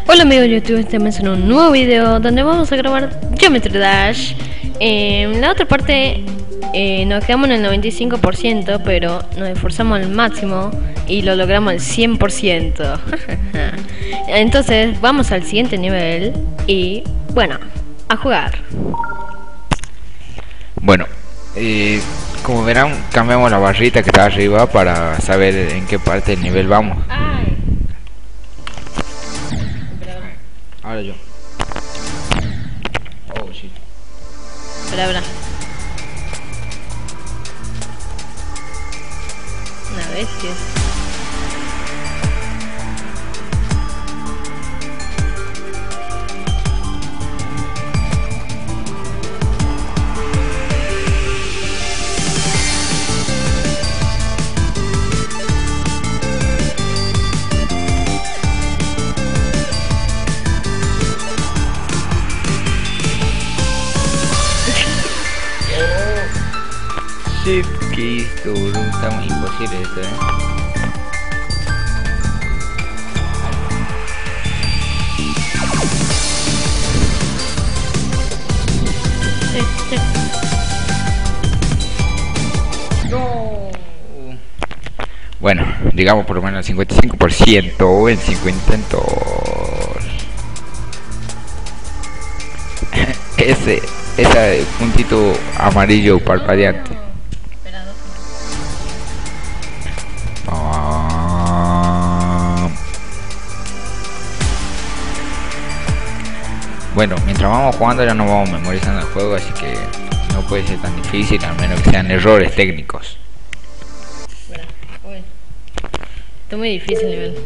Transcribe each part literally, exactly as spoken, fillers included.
Hola amigos de YouTube, estamos en un nuevo video donde vamos a grabar Geometry Dash. En la otra parte eh, nos quedamos en el noventa y cinco por ciento, pero nos esforzamos al máximo y lo logramos al cien por ciento. Entonces vamos al siguiente nivel y bueno, a jugar. Bueno, eh, como verán, cambiamos la barrita que está arriba para saber en qué parte del nivel vamos. Ay. Ahora yo. Oh, shit. Espera, espera. Una bestia. Shit, que esto, boludo, está muy imposible esto, eh. Sí, sí. No. Bueno, digamos por lo menos el cincuenta y cinco por ciento en cinco intentos. Ese, ese puntito amarillo parpadeante. No. Espera, dos Ah. Bueno, mientras vamos jugando ya no vamos memorizando el juego, así que no puede ser tan difícil, al menos que sean errores técnicos. Espera, uy. Está muy difícil el nivel.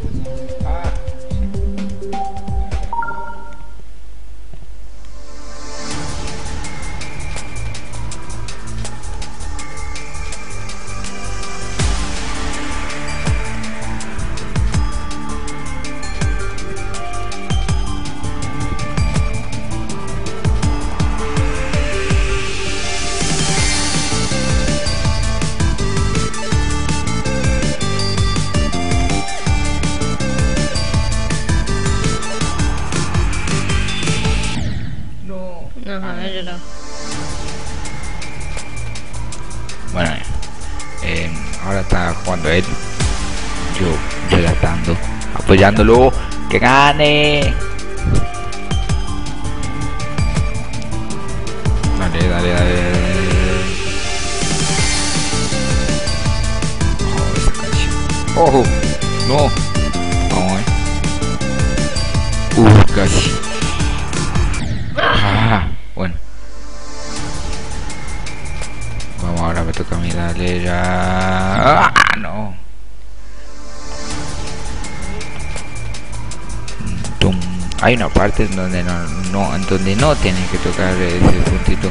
No, a ver, yo no. Bueno, eh, ahora está jugando él, yo relatando, apoyándolo, que gane. Dale, dale, dale, dale. Oh, esa canción. Oh, no. Vamos, eh. Uh, casi. Ah, bueno. Vamos, ahora me toca a mí, dale ya. Ah, no. Tum. Hay una parte en donde no, no, en donde no tienen que tocar ese puntito.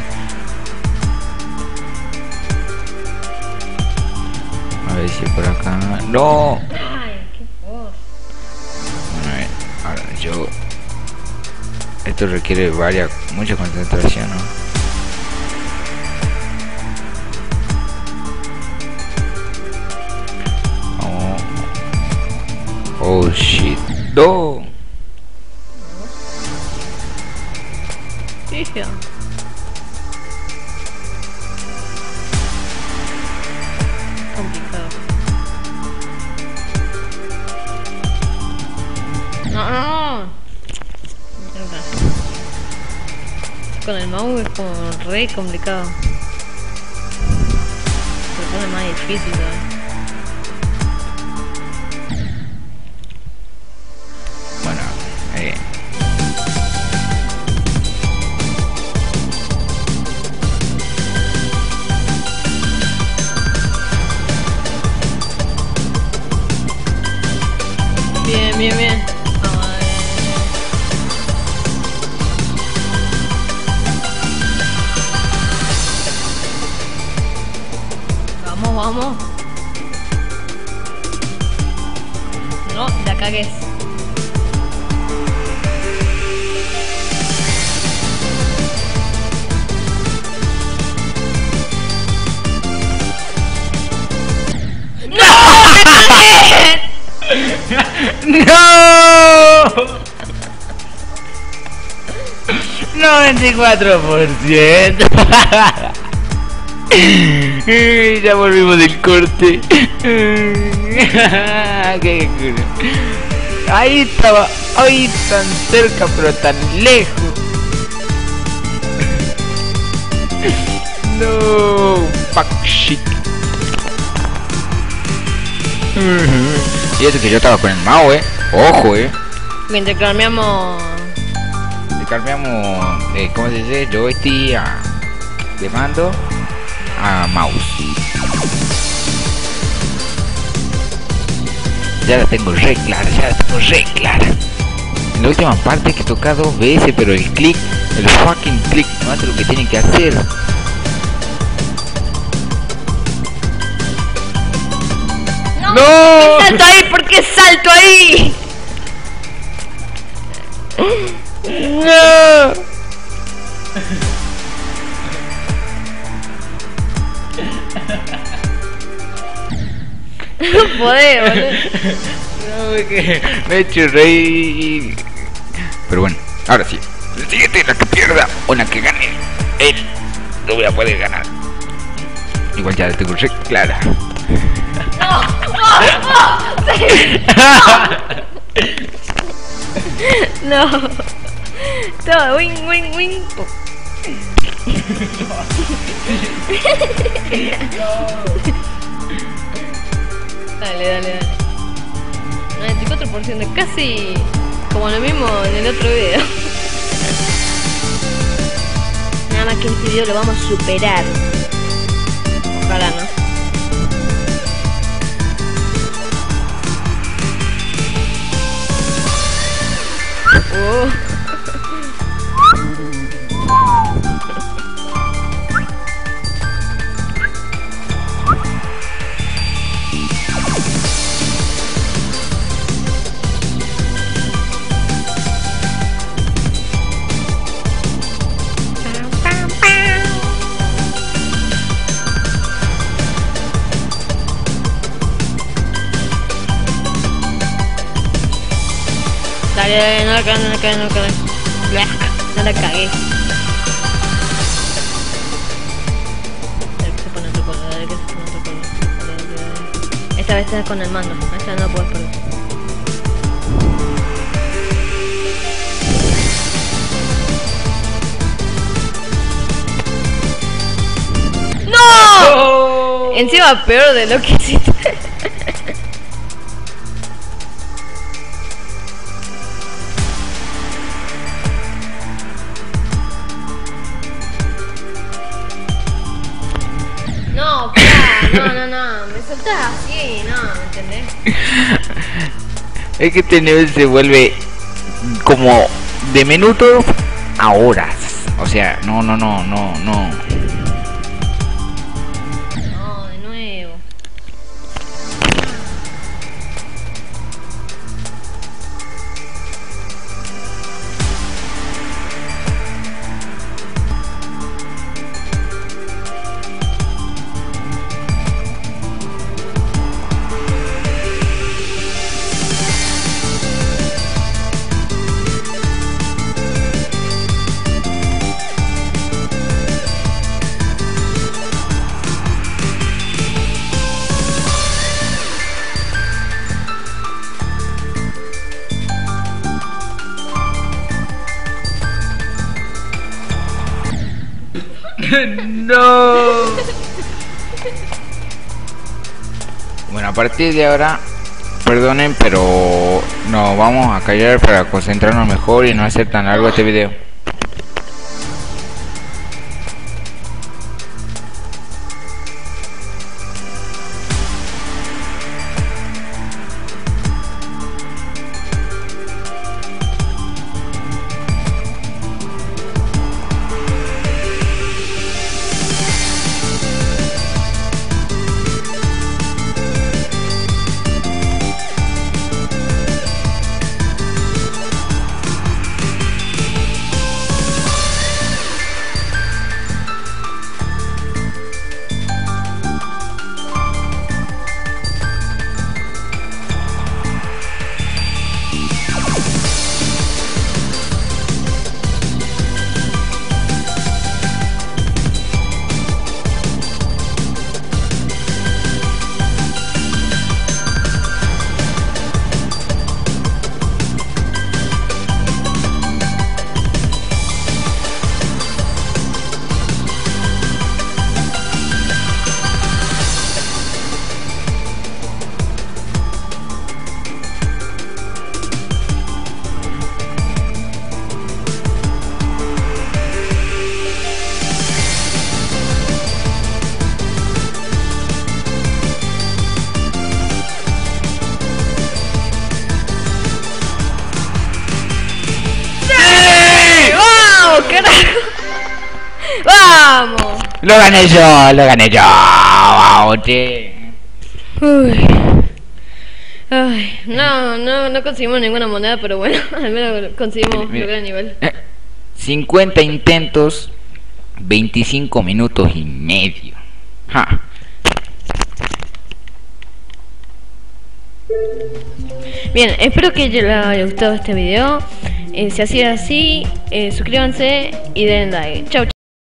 A ver si por acá. No. Ay, qué voz. Bueno, a ver, ahora yo. Esto requiere varias, mucha concentración, ¿no? Vamos. Oh shit. No. Hija. Complicado. No, no. Mierda. Con el mouse es como re complicado. Se pone más difícil todavía. Bueno, eh. Bien, bien, bien. Vamos, vamos. No, la cagues. ¡No! noventa y cuatro por ciento. Ya volvimos del corte. Qué culo. Ahí estaba, ahí tan cerca pero tan lejos. No, fuck shit. Y eso que yo estaba con el mouse, eh. Ojo, eh. Mientras cambiamos. Le cambiamos, eh, ¿cómo se dice? Joystick a, de mando a mouse. Ya la tengo re clara, ya la tengo re clara. En la última parte que toca dos veces, pero el clic, el fucking clic, no hace lo que tiene que hacer. ¡No! ¡No! ¿Por qué salto ahí? ¿Por qué salto ahí? ¡No! No podés, boludo. No, es que me he hecho reír. Pero bueno, ahora sí. El siguiente, la que pierda o la que gane, él no voy a poder ganar. Igual ya la tengo re clara. No, no, no. Todo, wing, wing, wing. Dale, dale, dale. noventa y cuatro por ciento, casi como lo mismo en el otro video. Nada más que este video lo vamos a superar. Ojalá no. Oh. Dale, dale, no la cagué, no la cagué, no la cagué. No la cagué. Dale, que se pone otro color, dale, que se pone otro color. Dale, dale, dale. Esta vez estás con el mando, esta no puedes perder. ¡No! Oh. Encima peor de lo que hiciste. No, claro, no, no, no, me soltás así, no, ¿me entendés? Es que este nivel se vuelve como de minutos a horas. O sea, no, no, no, no, no. No, de nuevo. No. Bueno, a partir de ahora, perdonen, pero nos vamos a callar para concentrarnos mejor y no hacer tan largo este video. carajo! ¡Vamos! Lo gané yo, lo gané yo. Vamos, che. Uy. Ay, no, no, no conseguimos ninguna moneda, pero bueno, al menos conseguimos Mira, lograr el nivel. eh, cincuenta intentos, veinticinco minutos y medio. Ja. Bien, espero que les haya gustado este video. Eh, si así es así, eh, suscríbanse y den like. Chau, chau.